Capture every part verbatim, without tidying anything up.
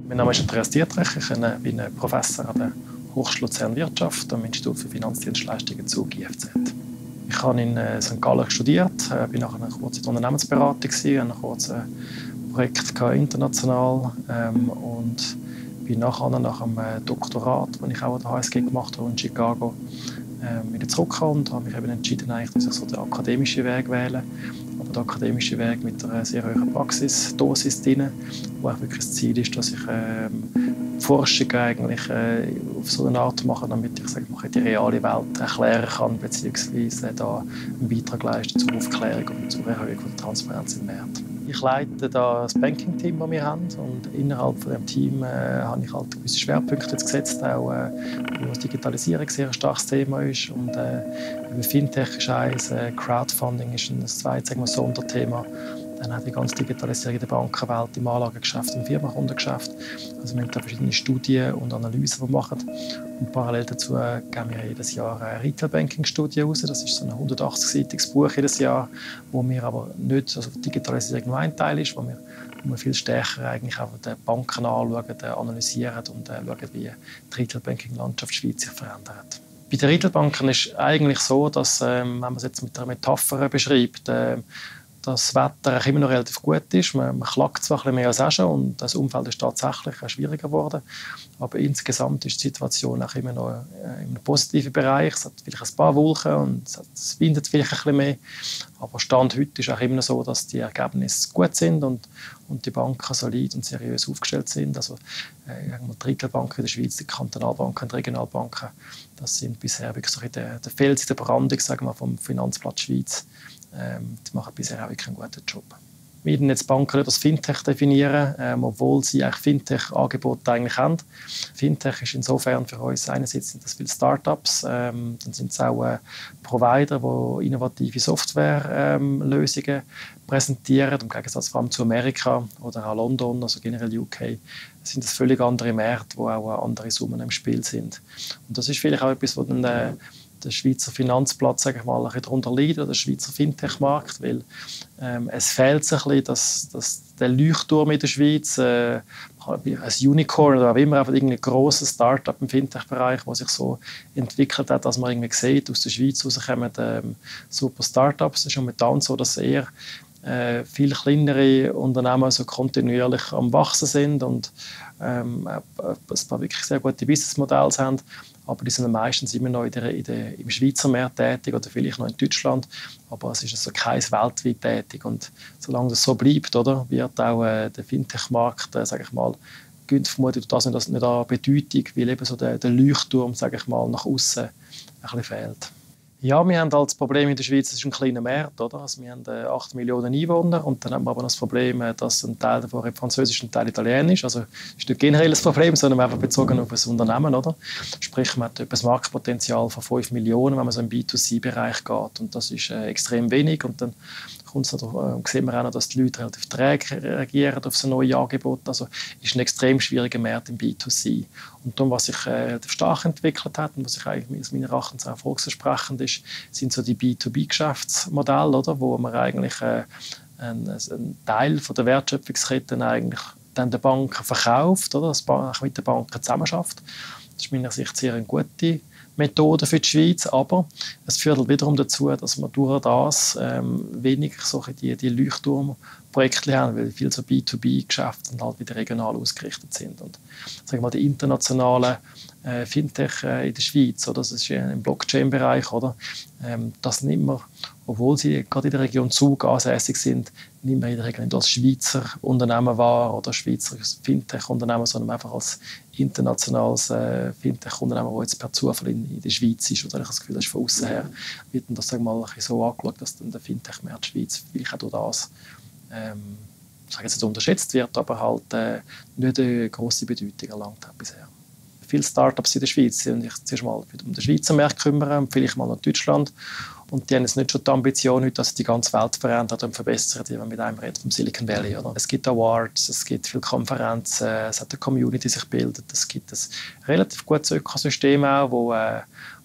Mein Name ist Andreas Dietrich, ich bin Professor an der Hochschule Luzern Wirtschaft am Institut für Finanzdienstleistungen Zug I F Z. Ich habe in Sankt Gallen studiert, bin nachher eine kurze Unternehmensberatung, ein kurzes Projekt international ähm, und bin nachher nach einem Doktorat, das ich auch an der H S G gemacht habe in Chicago, ähm, wieder zurückgekommen und habe mich eben entschieden, dass ich so den akademischen Weg wähle. Aber der akademische Weg mit einer sehr hohen Praxisdosis drin, wo auch wirklich das Ziel ist, dass ich ähm, die Forschung eigentlich äh, auf so eine Art mache, damit ich sage, ich die reale Welt erklären kann, beziehungsweise da einen Beitrag leisten zur Aufklärung und zur Erhöhung der Transparenz im Markt. Ich leite da das Banking-Team, das wir haben, und innerhalb von dem Team äh, habe ich halt gewisse Schwerpunkte jetzt gesetzt, auch äh, wo Digitalisierung sehr ein starkes Thema ist und äh, Fintech ist eins, äh, Crowdfunding ist ein zweites, sagen wir, Sonderthema. Dann auch die ganze Digitalisierung der Bankenwelt, im Anlagegeschäft, im Firmenkundengeschäft. Also wir haben da verschiedene Studien und Analysen, die wir machen. Und parallel dazu geben wir jedes Jahr eine Retail-Banking-Studie raus. Das ist so ein hundertachtzig-seitiges Buch jedes Jahr, wo wir aber nicht, also Digitalisierung nur ein Teil ist, wo wir, wo wir viel stärker eigentlich auch die Banken anschauen, analysieren und äh, schauen, wie die Retail-Banking-Landschaft Schweiz sich verändert. Bei den Retail-Banken ist es eigentlich so, dass, ähm, wenn man es jetzt mit einer Metapher beschreibt, äh, das Wetter immer noch relativ gut ist. Man, man klagt zwar ein bisschen mehr als auch schon und das Umfeld ist tatsächlich schwieriger geworden. Aber insgesamt ist die Situation auch immer noch in einem positiven Bereich. Es hat vielleicht ein paar Wolken und es windet vielleicht ein bisschen mehr. Aber Stand heute ist auch immer noch so, dass die Ergebnisse gut sind und, und die Banken solid und seriös aufgestellt sind. Also äh, die Retailbanken in der Schweiz, die Kantonalbanken, die Regionalbanken, das sind bisher wirklich so der, der Fels in der Brandung, sagen wir, vom Finanzplatz Schweiz. Ähm, die machen bisher auch wirklich einen guten Job. Wir würden jetzt Banken nicht als Fintech definieren, ähm, obwohl sie eigentlich Fintech-Angebote eigentlich haben. Fintech ist insofern für uns, einerseits sind das viele Start-ups, ähm, dann sind es auch äh, Provider, die innovative Softwarelösungen ähm, präsentieren. Im Gegensatz vor allem zu Amerika oder auch London, also generell U K, sind das völlig andere Märkte, wo auch andere Summen im Spiel sind. Und das ist vielleicht auch etwas, wo dann äh, der Schweizer Finanzplatz, sage ich mal, ein bisschen darunter leidet, oder der Schweizer Fintech-Markt, weil ähm, es fehlt sich ein bisschen, dass, dass der Leuchtturm in der Schweiz, äh, ein Unicorn oder auch immer, einfach irgendein grosses Start-up im Fintech-Bereich, das sich so entwickelt hat, dass man irgendwie sieht, aus der Schweiz rauskommen ähm, super Start-ups. Es ist momentan so, dass eher äh, viel kleinere Unternehmen so kontinuierlich am Wachsen sind und ähm, ein paar wirklich sehr gute Businessmodelle haben. Aber die sind meistens immer noch in der, in der, im Schweizer Markt tätig oder vielleicht noch in Deutschland. Aber es ist also keins weltweit tätig. Und solange das so bleibt, oder, wird auch äh, der Fintech-Markt, äh, sage ich mal, gönnt vermutlich das nicht, nicht an Bedeutung, weil eben so der, der Leuchtturm, sage ich mal, nach außen ein bisschen fehlt. Ja, wir haben halt das Problem in der Schweiz, es ist ein kleiner Markt, oder? Also wir haben äh, acht Millionen Einwohner und dann haben wir aber noch das Problem, äh, dass ein Teil davon Französisch und ein Teil Italienisch. Also das ist nicht generell ein Problem, sondern einfach bezogen auf ein Unternehmen, oder? Sprich, man hat etwa ein Marktpotenzial von fünf Millionen, wenn man so im B zwei C Bereich geht, und das ist äh, extrem wenig. Und dann kommt's noch, äh, sehen wir auch noch, dass die Leute relativ träge reagieren auf so neue Angebote. Also ist ein extrem schwieriger Markt im B zwei C. Und darum, was sich äh, relativ stark entwickelt hat und was sich eigentlich aus meiner Erachtens auch erfolgsversprechend ist, sind so die B zwei B-Geschäftsmodelle, oder, wo man eigentlich äh, einen, einen Teil von der Wertschöpfungskette eigentlich dann der Banken verkauft, oder, dass man mit den Banken zusammenarbeitet. Das ist meiner Sicht sehr eine gute Methode für die Schweiz, aber es führt halt wiederum dazu, dass wir durch das ähm, weniger solche die, die Leuchtturmprojekte haben, weil viele so B zwei B-Geschäfte halt wieder regional ausgerichtet sind. Und sagen wir mal, die internationalen äh, Fintech äh, in der Schweiz, oder, das ist ja im Blockchain-Bereich, oder, ähm, das nimmt man, obwohl sie gerade in der Region Zug ansässig sind, nicht mehr in der Regel nicht als Schweizer Unternehmen wahr oder Schweizer Fintech-Unternehmen, sondern einfach als internationales äh, Fintech-Unternehmen, das jetzt per Zufall in, in der Schweiz ist. Oder ich habe das Gefühl, das ist von außen her, wird dann das, sagen wir mal, ein bisschen so angeschaut, dass dann der Fintech-Markt Schweiz vielleicht auch durch das ähm, ich sage jetzt nicht unterschätzt wird, aber halt äh, nicht eine grosse Bedeutung erlangt hat bisher. Viele Start-ups in der Schweiz und ich zuerst mal um den Schweizer Markt kümmern und vielleicht mal nach Deutschland. Und die haben jetzt nicht schon die Ambition, heute, dass sie die ganze Welt verändern und verbessern, die man mit einem redet vom Silicon Valley. Oder? Es gibt Awards, es gibt viele Konferenzen, es hat eine Community, die sich bildet. Es gibt ein relativ gutes Ökosystem auch, wo, äh,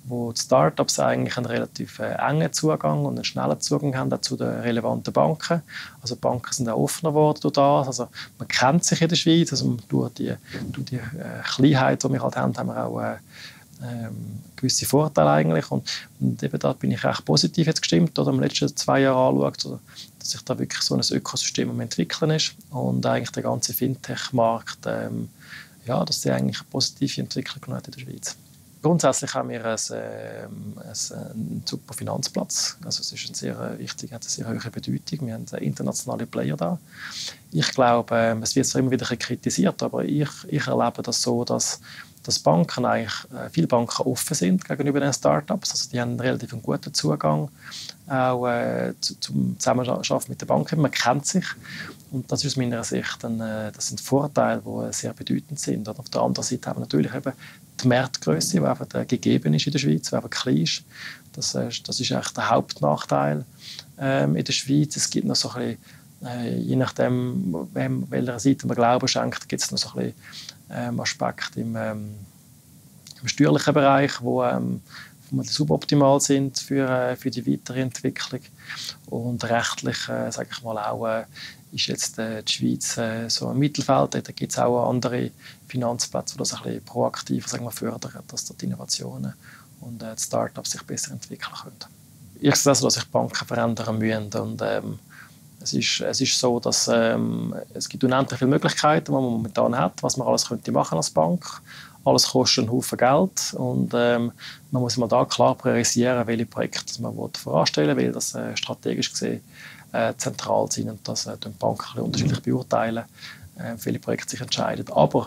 wo die Startups eigentlich einen relativ äh, engen Zugang und einen schnellen Zugang haben zu den relevanten Banken. Also die Banken sind auch offener geworden durch das. Also man kennt sich in der Schweiz, also durch die, durch die äh, Kleinheit, die wir halt haben, haben wir auch äh, ähm, gewisse Vorteile eigentlich. Und, und eben da bin ich recht positiv jetzt gestimmt, oder, im letzten zwei Jahren anschaut, oder, dass sich da wirklich so ein Ökosystem am entwickeln ist und eigentlich der ganze Fintech-Markt, ähm, ja, dass der eigentlich eine positive Entwicklung hat in der Schweiz. Grundsätzlich haben wir ein, ähm, einen super Finanzplatz. Also es ist ein sehr wichtig, hat eine sehr hohe Bedeutung. Wir haben internationale Player da. Ich glaube, ähm, es wird zwar immer wieder kritisiert, aber ich, ich erlebe das so, dass, dass Banken eigentlich, äh, viele Banken offen sind gegenüber den Startups. Also die haben einen relativ guten Zugang auch äh, zu, zum Zusammenarbeiten mit den Banken. Man kennt sich. Und das ist aus meiner Sicht ein, das sind Vorteile, die sehr bedeutend sind. Und auf der anderen Seite haben wir natürlich eben die Marktgröße, die einfach gegeben ist in der Schweiz, die einfach klein ist. Das, das ist eigentlich der Hauptnachteil ähm, in der Schweiz. Es gibt noch so ein bisschen, äh, je nachdem, wem, welcher Seite man Glauben schenkt, gibt es noch so ein bisschen ähm, Aspekte im, ähm, im steuerlichen Bereich, wo ähm, die suboptimal sind für, äh, für die weitere Entwicklung. Und rechtlich, äh, sage ich mal, auch äh, ist jetzt äh, die Schweiz äh, so im Mittelfeld. Da gibt es auch andere Finanzplätze, die das ein bisschen proaktiver, sagen wir, fördern, dass dort die Innovationen und äh, die Start-ups sich besser entwickeln können. Ich sehe also, dass sich Banken verändern müssen. Und, ähm, es, ist, es ist so, dass ähm, es gibt unendlich viele Möglichkeiten, die man momentan hat, was man alles könnte machen als Bank. Alles kostet einen Haufen Geld und ähm, man muss mal da klar priorisieren, welche Projekte man voranstellen will, weil das äh, strategisch gesehen äh, zentral sind und das äh, die Banken unterschiedlich beurteilen, äh, welche Projekte sich entscheiden. Aber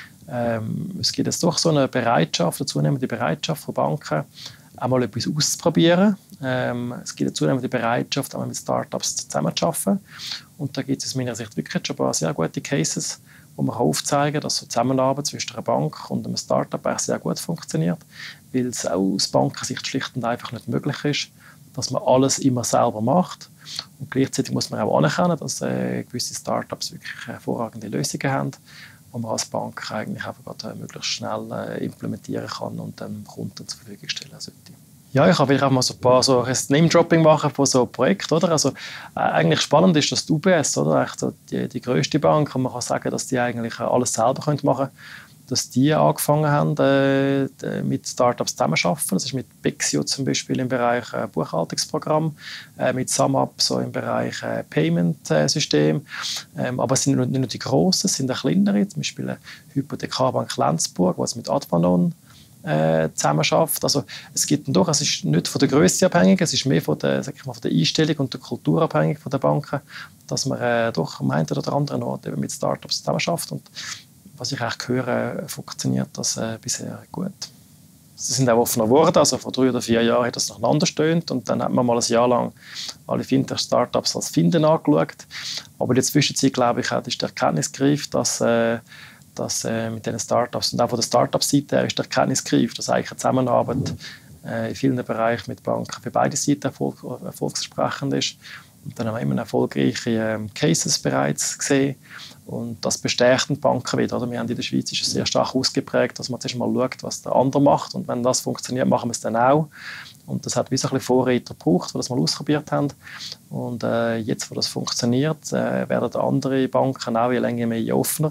ähm, es gibt jetzt doch so eine Bereitschaft, eine zunehmende Bereitschaft von Banken, einmal etwas auszuprobieren. Ähm, es gibt eine zunehmende Bereitschaft, einmal mit Startups zusammenzuarbeiten. Und da gibt es aus meiner Sicht wirklich schon ein paar sehr gute Cases, wo man aufzeigen kann, dass so die Zusammenarbeit zwischen einer Bank und einem Startup eigentlich sehr gut funktioniert, weil es auch aus Bankensicht schlicht und einfach nicht möglich ist, dass man alles immer selber macht. Und gleichzeitig muss man auch anerkennen, dass äh, gewisse Startups wirklich hervorragende Lösungen haben, die man als Bank eigentlich einfach äh, möglichst schnell äh, implementieren kann und dem Kunden zur Verfügung stellen sollte. Ja, ich will auch mal so ein paar so ein Name-Dropping machen von so einem Projekt. Oder? Also, äh, eigentlich spannend ist, dass die U B S, oder? Eigentlich so die, die grösste Bank, und man kann sagen, dass die eigentlich alles selber machen können, dass die angefangen haben, äh, mit Startups zusammenzuarbeiten. Das ist mit Bexio zum Beispiel im Bereich äh, Buchhaltungsprogramm, äh, mit SumUp so im Bereich äh, Payment-System. Ähm, aber es sind nicht nur die grossen, es sind auch kleinere, zum Beispiel äh, Hypothekarbank Lenzburg, was mit Advanon Äh, zusammenarbeitet. Also es gibt doch, es ist nicht von der Größe abhängig, es ist mehr von der, sag ich mal, von der Einstellung und der Kultur abhängig von der Banken, dass man äh, doch am einen oder anderen Ort eben mit Startups zusammenarbeitet. Und was ich eigentlich höre, funktioniert das äh, bisher gut. Sie sind auch offener geworden, also vor drei oder vier Jahren hat das nacheinander gestöhnt und dann hat man mal ein Jahr lang alle Fintech-Startups als Finden angeschaut. Aber in der Zwischenzeit, glaube ich, ist der Erkenntnis gereift, dass äh, dass äh, mit diesen Startups und auch von der Startup-Seite her ist der Erkenntnis gereift, dass eigentlich eine Zusammenarbeit äh, in vielen Bereichen mit Banken für beide Seiten erfolg erfolgsversprechend ist. Und dann haben wir immer erfolgreiche ähm, Cases bereits gesehen und das bestärkt die Banken wieder. Oder? Wir haben in der Schweiz ist es sehr stark ausgeprägt, dass man zuerst mal schaut, was der andere macht und wenn das funktioniert, machen wir es dann auch. Und das hat wie so ein bisschen Vorreiter gebraucht, die das mal ausprobiert haben. Und äh, jetzt, wo das funktioniert, äh, werden andere Banken auch je länger mehr offener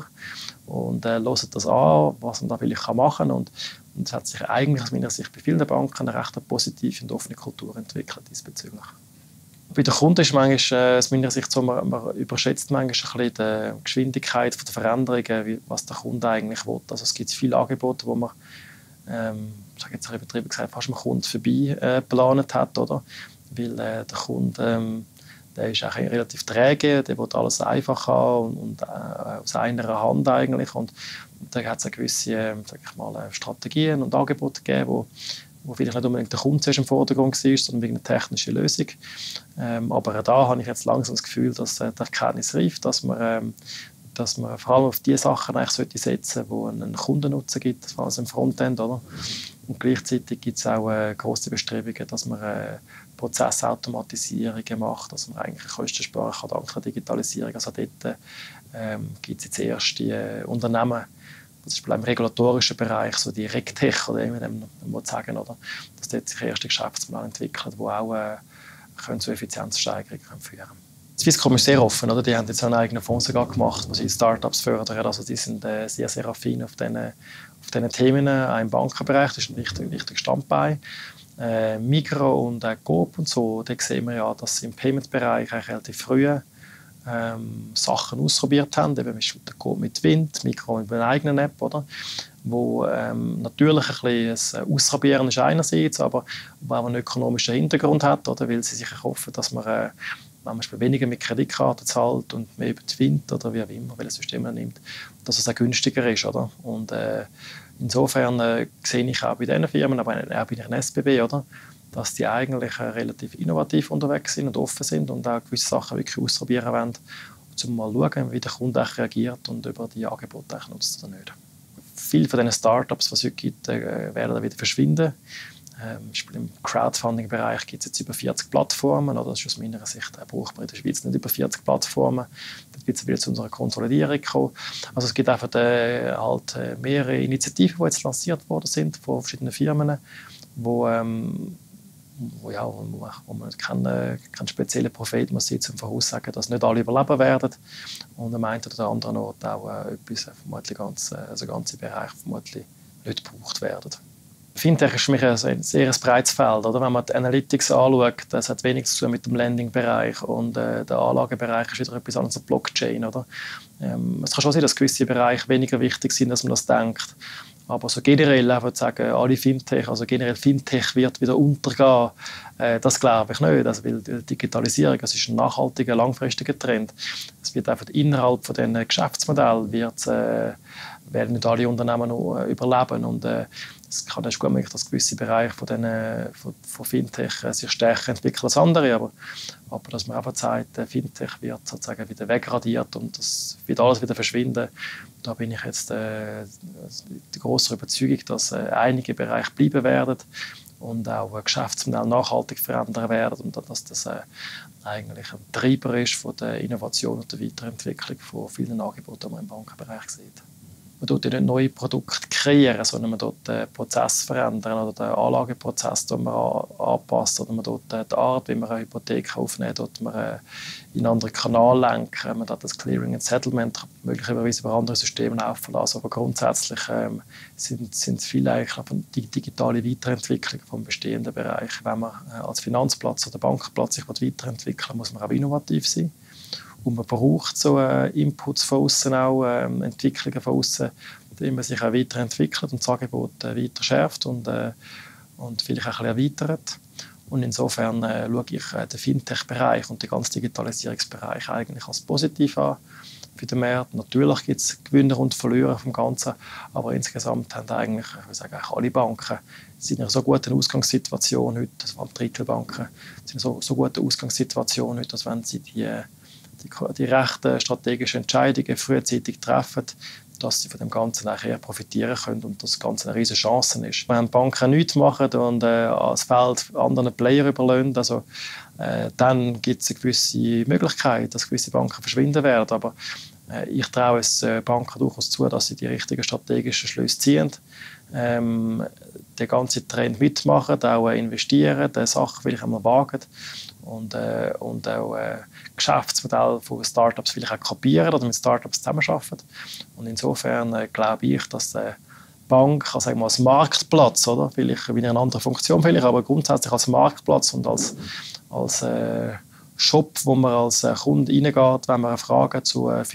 und äh, hören das an, was man da vielleicht machen kann. Und, und es hat sich eigentlich aus meiner Sicht bei vielen Banken eine recht positive und offene Kultur entwickelt diesbezüglich. Bei den Kunden ist manchmal, äh, aus meiner Sicht so, man, man überschätzt manchmal ein bisschen die Geschwindigkeit der Veränderungen, wie, was der Kunde eigentlich will. Also es gibt viele Angebote, wo man ähm, ich sage jetzt übertrieben gesagt, fast am Kunden vorbei äh, geplant hat, oder? Weil äh, der Kunde ähm, der ist auch relativ träge, der will alles einfach haben und, und äh, aus einer Hand eigentlich. Und, und da hat es gewisse äh, sag ich mal, Strategien und Angebote gegeben, wo, wo vielleicht nicht unbedingt der Kunde im Vordergrund war, sondern eine technische Lösung. Ähm, aber da habe ich jetzt langsam das Gefühl, dass äh, die Erkenntnis reift, dass man, ähm, dass man vor allem auf die Sachen eigentlich sollte setzen sollte, die einen Kundennutzen gibt, vor allem im Frontend. Oder? Und gleichzeitig gibt es auch äh, grosse Bestrebungen, dass man äh, Prozessautomatisierungen macht, dass man eigentlich Kosten sparen kann dank der Digitalisierung. Also dort ähm, gibt es jetzt erste äh, Unternehmen, Das ist im regulatorischen Bereich, so die RegTech, oder wie man sagen, oder? Dass dort sich erste Geschäftsmodelle entwickeln, die auch äh, können zu Effizienzsteigerungen führen können. Swisscom ist sehr offen. Oder? Die haben jetzt einen eigenen Fonds sogar gemacht, wo sie Startups fördern. Also die sind äh, sehr, sehr affin auf diesen auf diesen Themen. Auch im Bankenbereich, das ist ein wichtiger, wichtiger Standbein. Äh, Migros und äh, Coop und so, da sehen wir ja, dass sie im Payment-Bereich relativ früh ähm, Sachen ausprobiert haben. Eben mit Coop mit Wind, Migros mit einer eigenen App, oder? Wo ähm, natürlich ein bisschen ein Ausprobieren ist einerseits, aber wo auch einen ökonomischen Hintergrund hat, oder? Weil sie sich hoffen, dass man äh, wenn man weniger mit Kreditkarten zahlt und mehr über die Wind oder wie auch immer, welches System man nimmt, dass es auch günstiger ist. Oder? Und, äh, insofern äh, sehe ich auch bei diesen Firmen, aber auch bei den S B B, oder? Dass die eigentlich äh, relativ innovativ unterwegs sind und offen sind und auch gewisse Sachen wirklich ausprobieren wollen, um mal zu schauen, wie der Kunde reagiert und über die Angebote nutzt oder nicht. Viele von diesen Startups, die es heute gibt, äh, werden dann wieder verschwinden. Ähm, Im Crowdfunding-Bereich gibt es jetzt über vierzig Plattformen. Oder? Das ist aus meiner Sicht auch brauchbar in der Schweiz nicht über vierzig Plattformen. Da wird es wieder zu unserer Konsolidierung kommen. Also es gibt einfach äh, halt, äh, mehrere Initiativen, die jetzt lanciert worden sind von verschiedenen Firmen, wo, ähm, wo, ja, wo, wo man keinen kein speziellen Prophet muss sein, um voraussagen, dass nicht alle überleben werden. Und am einen oder anderen Ort auch äh, etwas, äh, vermutlich ganz, äh, also ganze Bereich vermutlich nicht gebraucht werden. Fintech ist für mich ein sehr breites Feld. Oder? Wenn man die Analytics anschaut, das hat wenig zu tun mit dem Lending-Bereich und äh, der Anlagebereich ist wieder etwas anderes als Blockchain. Oder? Ähm, es kann schon sein, dass gewisse Bereiche weniger wichtig sind, als man das denkt. Aber so generell einfach zu sagen, alle Fintech, also generell Fintech wird wieder untergehen, äh, das glaube ich nicht. Also, weil die Digitalisierung, das ist ein nachhaltiger, langfristiger Trend. Es wird einfach innerhalb von diesen Geschäftsmodellen wird, äh, werden nicht alle Unternehmen noch äh, überleben. Und, äh, es kann gut möglich, dass gewisse Bereiche von, den, von, von Fintech äh, sich stärker entwickeln als andere. Aber, aber dass man einfach sagt, äh, Fintech wird sozusagen wieder wegradiert und das wird alles wieder verschwinden, da bin ich jetzt äh, die grosse Überzeugung, dass äh, einige Bereiche bleiben werden und auch äh, Geschäftsmodelle nachhaltig verändern werden und dass das äh, eigentlich ein Treiber ist von der Innovation und der Weiterentwicklung von vielen Angeboten, die man im Bankenbereich sieht. Man tut ja nicht neue Produkte kreieren, sondern man tut den Prozess verändern oder den Anlageprozess den man anpasst oder man tut die Art, wie man eine Hypothek aufnimmt, tut man in einen anderen Kanal lenken. Man tut das Clearing und Settlement möglicherweise über andere Systeme laufen lassen. Aber grundsätzlich ähm, sind, sind viele eigentlich die digitale Weiterentwicklung vom bestehenden Bereich. Wenn man als Finanzplatz oder Bankplatz sich weiterentwickeln will, muss man auch innovativ sein. Und man braucht so äh, Inputs von außen, auch äh, Entwicklungen von außen, damit man sich auch weiterentwickelt und das Angebot äh, weiter schärft und, äh, und vielleicht auch ein bisschen erweitert. Und insofern äh, schaue ich äh, den Fintech-Bereich und den ganzen Digitalisierungsbereich eigentlich als positiv an für den Markt. Natürlich gibt es Gewinner und Verlierer vom Ganzen, aber insgesamt haben eigentlich, ich würde sagen, alle Banken sind in einer so guten Ausgangssituation heute, das waren die Retailbanken, sind in einer so, so guten Ausgangssituation heute, dass wenn sie die Die, die rechten strategischen Entscheidungen frühzeitig treffen, dass sie von dem Ganzen eher profitieren können und das Ganze eine riesige Chance ist. Wenn Banken nichts machen und äh, das Feld anderen Player überlassen, also, äh, dann gibt es eine gewisse Möglichkeit, dass gewisse Banken verschwinden werden. Aber äh, ich traue es äh, Banken durchaus zu, dass sie die richtigen strategischen Schlüsse ziehen, ähm, den ganzen Trend mitmachen, auch äh, investieren, die Sachen vielleicht einmal wagen und, äh, und auch äh, Geschäftsmodelle von Startups vielleicht auch kapieren oder mit Startups zusammenarbeiten. Und insofern äh, glaube ich, dass die Bank also sagen wir, als Marktplatz, oder? Vielleicht in einer anderen Funktion, vielleicht, aber grundsätzlich als Marktplatz und als, als äh, Shop, wo man als äh, Kunde reingeht, wenn man eine Frage zu äh,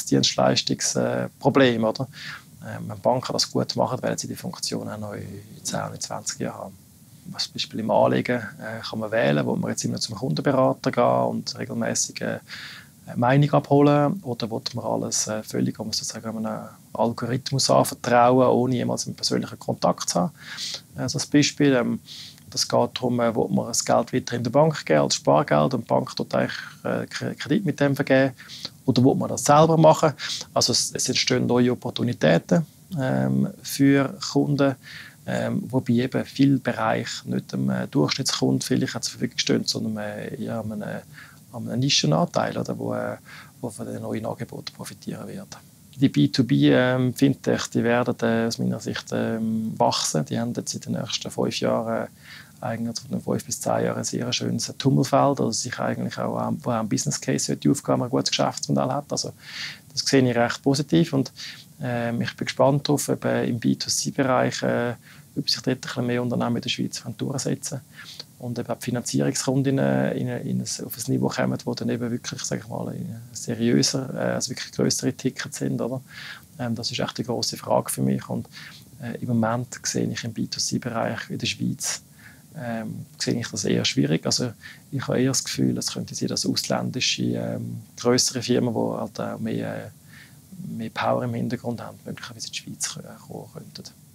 Finanzdienstleistungsproblemen, oder? Ähm, wenn Banken das gut machen, werden sie die Funktion auch noch in zehn, zwanzig Jahren haben. Zum Beispiel im Anliegen äh, kann man wählen, wo man jetzt immer zum Kundenberater gehen und regelmäßig äh, eine Meinung abholen, oder will man alles äh, völlig um sozusagen einem Algorithmus anvertrauen, ohne jemals einen persönlichen Kontakt zu haben. Also das Beispiel, ähm, das geht darum, äh, will man das Geld weiter in der Bank geben als Spargeld und die Bank tut eigentlich äh, Kredit mit dem vergeben, oder will man das selber machen? Also es, es entstehen neue Opportunitäten ähm, für Kunden. Ähm, wobei eben viele Bereiche nicht dem äh, Durchschnittskunden vielleicht zur Verfügung stehen, sondern äh, eher an einem, an einem Nischenanteil, oder, wo, äh, wo von den neuen Angeboten profitieren wird. die B zwei B ähm, Fintech, die werden äh, aus meiner Sicht ähm, wachsen. Die haben jetzt in den nächsten fünf Jahren, äh, eigentlich von den fünf bis zehn Jahren, ein sehr schönes Tummelfeld, also sich eigentlich auch ähm, wo auch ein Business Case aufgehen, ein gutes Geschäftsmodell hat. Also das sehe ich recht positiv und ähm, ich bin gespannt darauf, ob äh, im B zwei C Bereich äh, ob sich dort ein bisschen mehr Unternehmen in der Schweiz durchsetzen und eben die Finanzierungsrunden in, in, in ein, auf ein Niveau kommen, wo dann eben wirklich, sage ich mal, seriöser, äh, also wirklich größere Tickets sind. Oder? Ähm, das ist echt eine grosse Frage für mich und äh, im Moment sehe ich im B zwei C Bereich in der Schweiz ähm, sehe ich das eher schwierig. Also ich habe eher das Gefühl, es könnte sein, dass ausländische ähm, größere Firmen, die halt auch mehr, mehr Power im Hintergrund haben, möglicherweise in die Schweiz kommen könnten.